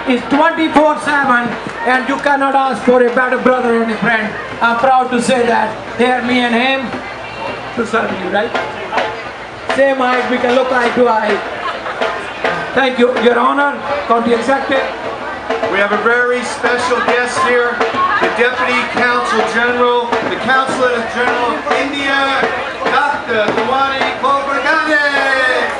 is 24/7, and you cannot ask for a better brother and a friend. I'm proud to say that. Here, me and him, to serve you, right? Same height, we can look eye to eye. Thank you, Your Honor, County Executive. We have a very special guest here, the Deputy Consul General, the Consulate General of India, Dr. Dhwani Khobregande.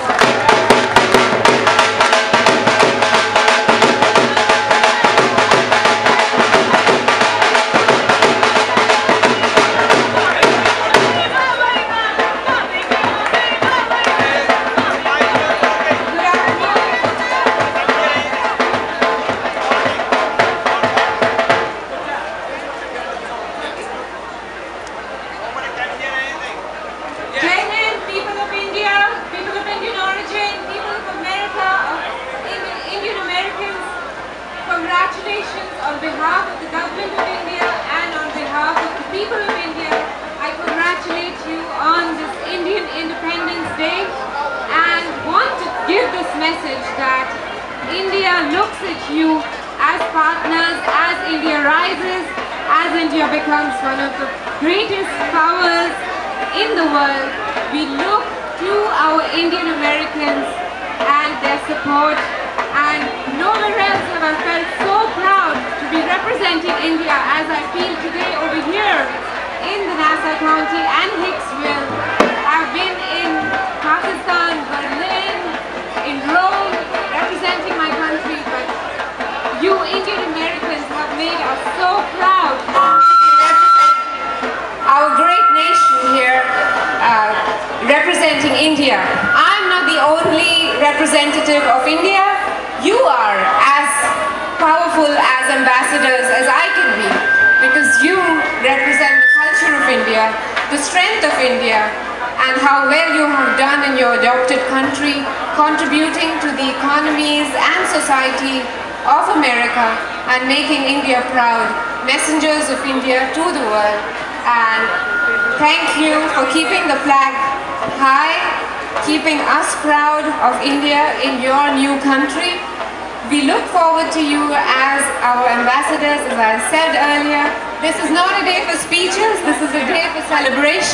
Congratulations on behalf of the government of India and on behalf of the people of India. I congratulate you on this Indian Independence Day and want to give this message that India looks at you as partners, as India rises, as India becomes one of the greatest powers in the world. We look to our Indian Americans and their support, and nowhere else have I felt so proud to be representing India as I feel today over here in the Nassau County and Hicksville. I've been in Pakistan, Berlin, in Rome, representing my country, but you Indian Americans have made us so proud to be representing our great nation here, representing India. I'm not the only representative of India. You are as powerful as ambassadors as I can be, because you represent the culture of India, the strength of India, and how well you have done in your adopted country, contributing to the economies and society of America and making India proud, messengers of India to the world. And thank you for keeping the flag high, keeping us proud of India in your new country. We look forward to you as our ambassadors. As I said earlier, this is not a day for speeches, this is a day for celebration.